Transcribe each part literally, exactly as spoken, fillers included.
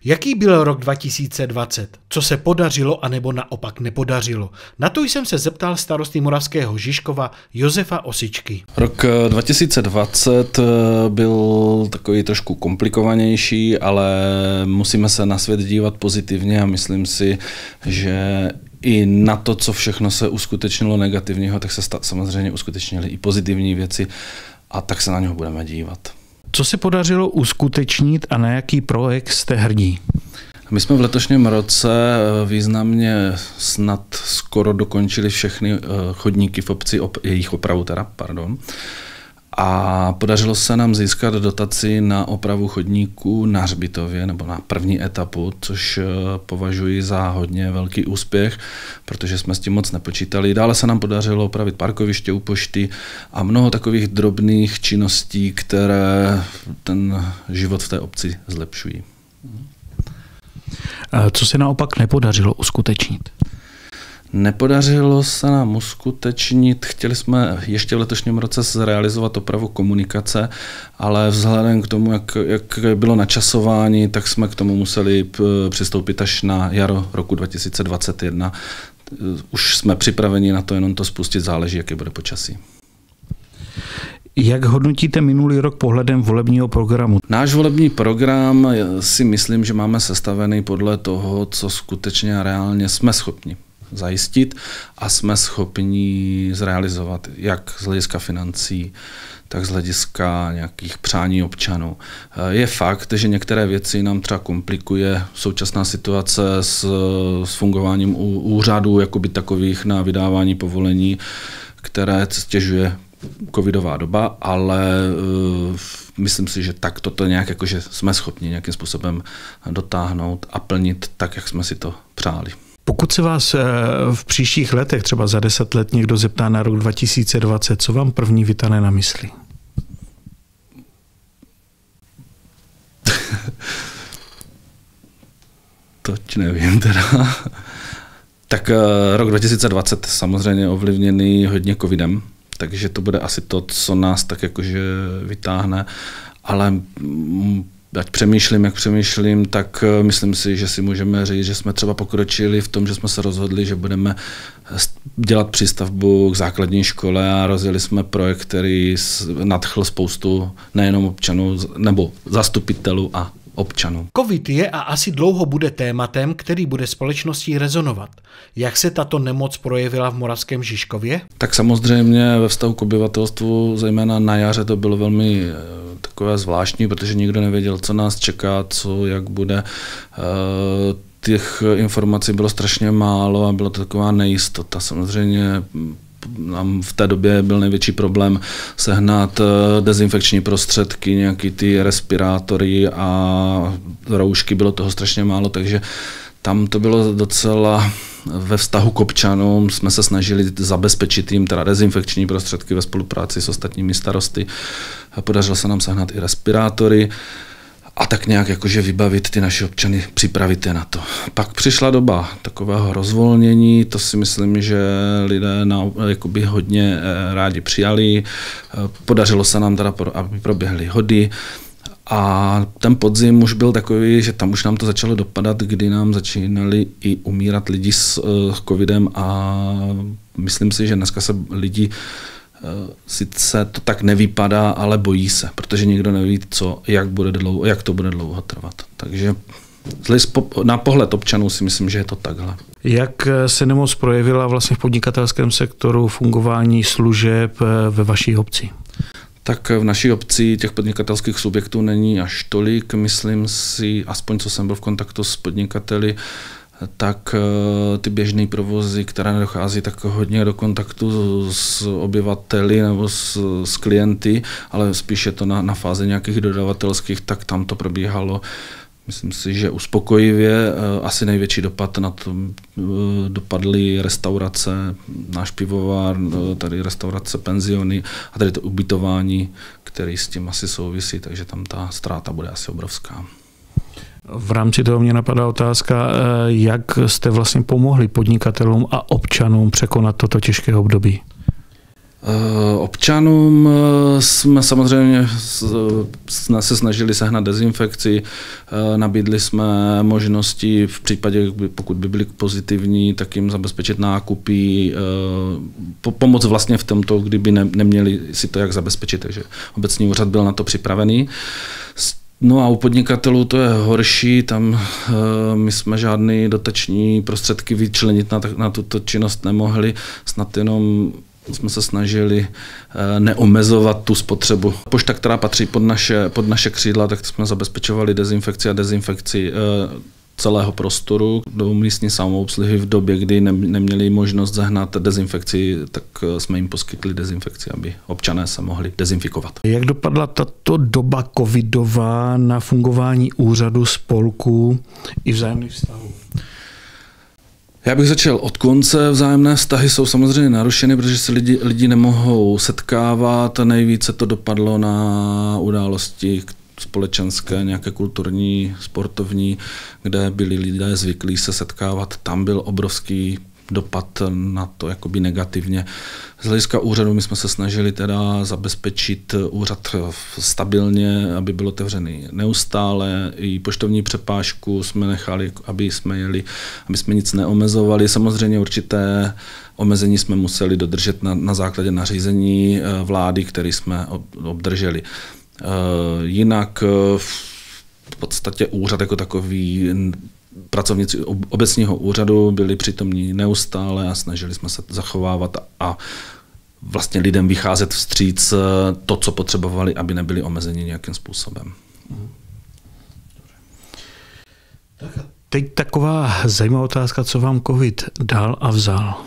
Jaký byl rok dva tisíce dvacet? Co se podařilo anebo naopak nepodařilo? Na to jsem se zeptal starosty Moravského Žižkova Josefa Osičky. Rok dva tisíce dvacet byl takový trošku komplikovanější, ale musíme se na svět dívat pozitivně a myslím si, že i na to, co všechno se uskutečnilo negativního, tak se samozřejmě uskutečnily i pozitivní věci a tak se na něho budeme dívat. Co se podařilo uskutečnit a na jaký projekt jste hrdí? My jsme v letošním roce významně snad skoro dokončili všechny chodníky v obci, jejich opravu teda, pardon. A podařilo se nám získat dotaci na opravu chodníků na hřbitově, nebo na první etapu, což považuji za hodně velký úspěch, protože jsme s tím moc nepočítali. Dále se nám podařilo opravit parkoviště u pošty a mnoho takových drobných činností, které ten život v té obci zlepšují. Co se naopak nepodařilo uskutečnit? Nepodařilo se nám uskutečnit, chtěli jsme ještě v letošním roce zrealizovat opravu komunikace, ale vzhledem k tomu, jak, jak bylo načasování, tak jsme k tomu museli přistoupit až na jaro roku dva tisíce dvacet jedna. Už jsme připraveni na to, jenom to spustit, záleží, jaké bude počasí. Jak hodnotíte minulý rok pohledem volebního programu? Náš volební program si myslím, že máme sestavený podle toho, co skutečně a reálně jsme schopni zajistit a jsme schopni zrealizovat jak z hlediska financí, tak z hlediska nějakých přání občanů. Je fakt, že některé věci nám třeba komplikuje současná situace s, s fungováním úřadů jakoby takových na vydávání povolení, které stěžuje covidová doba, ale uh, myslím si, že tak toto nějak jakože jsme schopni nějakým způsobem dotáhnout a plnit tak, jak jsme si to přáli. Pokud se vás v příštích letech, třeba za deset let, někdo zeptá na rok dva tisíce dvacet, co vám první vytane na mysli? Toť nevím teda. Tak rok dva tisíce dvacet samozřejmě ovlivněný hodně covidem, takže to bude asi to, co nás tak jakože vytáhne, ale ať přemýšlím, jak přemýšlím, tak myslím si, že si můžeme říct, že jsme třeba pokročili v tom, že jsme se rozhodli, že budeme dělat přístavbu k základní škole a rozjeli jsme projekt, který nadchl spoustu nejenom občanů, nebo zastupitelů a občanů. Covid je a asi dlouho bude tématem, který bude společností rezonovat. Jak se tato nemoc projevila v Moravském Žižkově? Tak samozřejmě ve vztahu k obyvatelstvu, zejména na jaře, to bylo velmi takové zvláštní, protože nikdo nevěděl, co nás čeká, co, jak bude. Těch informací bylo strašně málo a byla to taková nejistota. Samozřejmě nám v té době byl největší problém sehnat dezinfekční prostředky, nějaký ty respirátory a roušky, bylo toho strašně málo, takže tam to bylo docela ve vztahu k občanům, jsme se snažili zabezpečit jim teda dezinfekční prostředky ve spolupráci s ostatními starosty. Podařilo se nám sehnat i respirátory a tak nějak jakože vybavit ty naše občany, připravit je na to. Pak přišla doba takového rozvolnění, to si myslím, že lidé na, jakoby hodně rádi přijali. Podařilo se nám teda, aby proběhly hody. A ten podzim už byl takový, že tam už nám to začalo dopadat, kdy nám začínali i umírat lidi s covidem a myslím si, že dneska se lidi sice to tak nevypadá, ale bojí se, protože nikdo neví, co, jak, bude dlouho, jak to bude dlouho trvat. Takže na pohled občanů si myslím, že je to takhle. Jak se nemoc projevila vlastně v podnikatelském sektoru fungování služeb ve vaší obci? Tak v naší obci těch podnikatelských subjektů není až tolik. Myslím si, aspoň co jsem byl v kontaktu s podnikateli, tak ty běžné provozy, které nedochází tak hodně do kontaktu s obyvateli nebo s, s klienty, ale spíše to na, na fázi nějakých dodavatelských, tak tam to probíhalo. Myslím si, že uspokojivě. Asi největší dopad na to dopadly restaurace, náš pivovar, tady restaurace, penziony a tady to ubytování, který s tím asi souvisí, takže tam ta ztráta bude asi obrovská. V rámci toho mě napadá otázka, jak jste vlastně pomohli podnikatelům a občanům překonat toto těžké období? Občanům jsme samozřejmě se snažili sehnat dezinfekci, nabídli jsme možnosti v případě, pokud by byly pozitivní, tak jim zabezpečit nákupy, pomoc vlastně v tomto, kdyby neměli si to jak zabezpečit, takže obecní úřad byl na to připravený. No a u podnikatelů to je horší, tam uh, my jsme žádný dotační prostředky vyčlenit na, na tuto činnost nemohli, snad jenom jsme se snažili uh, neomezovat tu spotřebu. Pošta, která patří pod naše, pod naše křídla, tak jsme zabezpečovali dezinfekci a dezinfekci uh, celého prostoru do místní samoobsluhy v době, kdy ne, neměli možnost zahnat dezinfekci, tak jsme jim poskytli dezinfekci, aby občané se mohli dezinfikovat. Jak dopadla tato doba covidová na fungování úřadu, spolků i vzájemných vztahů? Já bych začal od konce. Vzájemné vztahy jsou samozřejmě narušeny, protože se lidi, lidi nemohou setkávat. Nejvíce to dopadlo na události společenské, nějaké kulturní, sportovní, kde byli lidé zvyklí se setkávat. Tam byl obrovský dopad na to jakoby negativně. Z hlediska úřadu my jsme se snažili teda zabezpečit úřad stabilně, aby byl otevřený neustále. I poštovní přepážku jsme nechali, aby jsme jeli, aby jsme nic neomezovali. Samozřejmě určité omezení jsme museli dodržet na, na základě nařízení vlády, které jsme obdrželi. Jinak v podstatě úřad jako takový, pracovníci obecního úřadu byli přítomní neustále a snažili jsme se zachovávat a vlastně lidem vycházet vstříc to, co potřebovali, aby nebyli omezeni nějakým způsobem. Teď taková zajímavá otázka, co vám covid dal a vzal?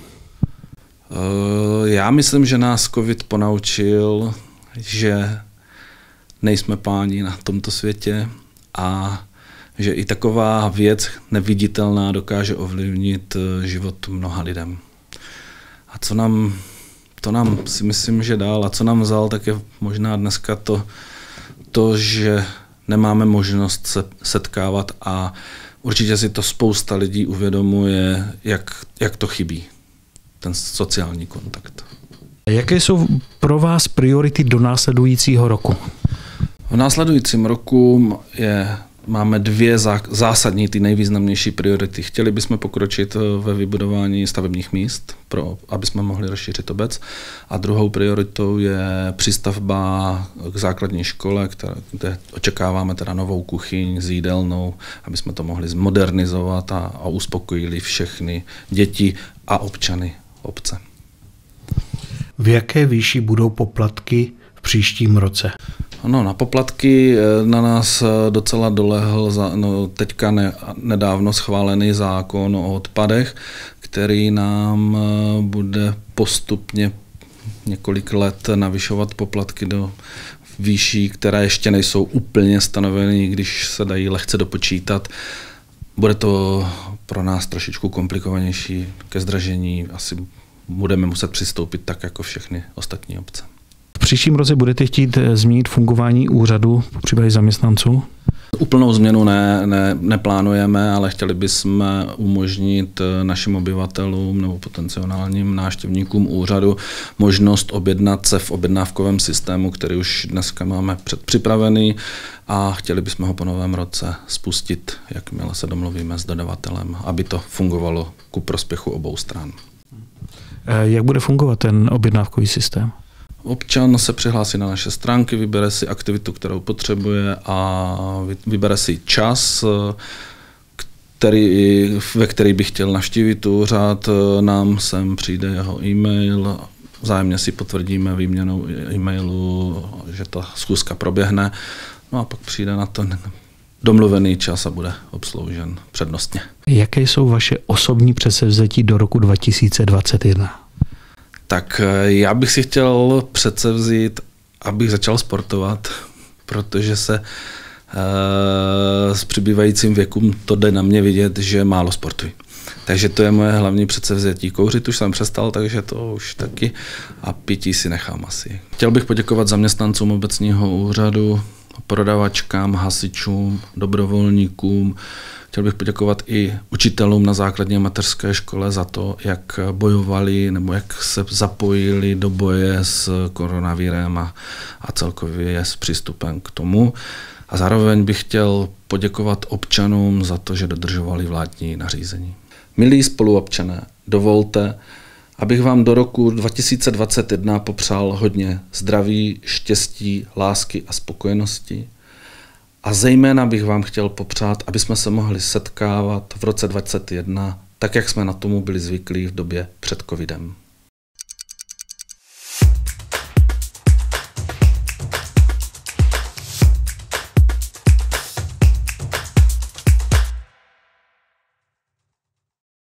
Já myslím, že nás covid ponaučil, že nejsme páni na tomto světě a že i taková věc neviditelná dokáže ovlivnit život mnoha lidem. A co nám, to nám si myslím, že dál, a co nám vzal, tak je možná dneska to, to že nemáme možnost se setkávat a určitě si to spousta lidí uvědomuje, jak, jak to chybí, ten sociální kontakt. Jaké jsou pro vás priority do následujícího roku? V následujícím roku je, máme dvě zásadní, ty nejvýznamnější priority. Chtěli bychom pokročit ve vybudování stavebních míst, pro, aby jsme mohli rozšířit obec. A druhou prioritou je přístavba k základní škole, které, kde očekáváme teda novou kuchyň s jídelnou, aby jsme to mohli zmodernizovat a, a uspokojili všechny děti a občany obce. V jaké výši budou poplatky v příštím roce? No, na poplatky na nás docela dolehl za, no, teďka ne, nedávno schválený zákon o odpadech, který nám bude postupně několik let navyšovat poplatky do výší, které ještě nejsou úplně stanoveny, když se dají lehce dopočítat. Bude to pro nás trošičku komplikovanější ke zdražení, asi budeme muset přistoupit tak jako všechny ostatní obce. V příštím roce budete chtít změnit fungování úřadu, popřípadě zaměstnanců? Úplnou změnu ne, ne, neplánujeme, ale chtěli bychom umožnit našim obyvatelům nebo potenciálním návštěvníkům úřadu možnost objednat se v objednávkovém systému, který už dneska máme předpřipravený a chtěli bychom ho po novém roce spustit, jakmile se domluvíme s dodavatelem, aby to fungovalo ku prospěchu obou stran. Jak bude fungovat ten objednávkový systém? Občan se přihlásí na naše stránky, vybere si aktivitu, kterou potřebuje a vybere si čas, který, ve který by chtěl navštívit úřad. Nám sem přijde jeho e-mail, vzájemně si potvrdíme výměnou e-mailu, že ta schůzka proběhne. No a pak přijde na to domluvený čas a bude obsloužen přednostně. Jaké jsou vaše osobní předsevzetí do roku dva tisíce dvacet jedna? Tak já bych si chtěl předsevzít, abych začal sportovat, protože se e, s přibývajícím věkem to jde na mě vidět, že málo sportuji. Takže to je moje hlavní předsevzetí. Kouřit už jsem přestal, takže to už taky a pití si nechám asi. Chtěl bych poděkovat zaměstnancům obecního úřadu, prodavačkám, hasičům, dobrovolníkům. Chtěl bych poděkovat i učitelům na základní a mateřské škole za to, jak bojovali nebo jak se zapojili do boje s koronavirem a, a celkově s přístupem k tomu. A zároveň bych chtěl poděkovat občanům za to, že dodržovali vládní nařízení. Milí spoluobčané, dovolte, abych vám do roku dva tisíce dvacet jedna popřál hodně zdraví, štěstí, lásky a spokojenosti. A zejména bych vám chtěl popřát, aby jsme se mohli setkávat v roce dvacet jedna, tak jak jsme na tomu byli zvyklí v době před covidem.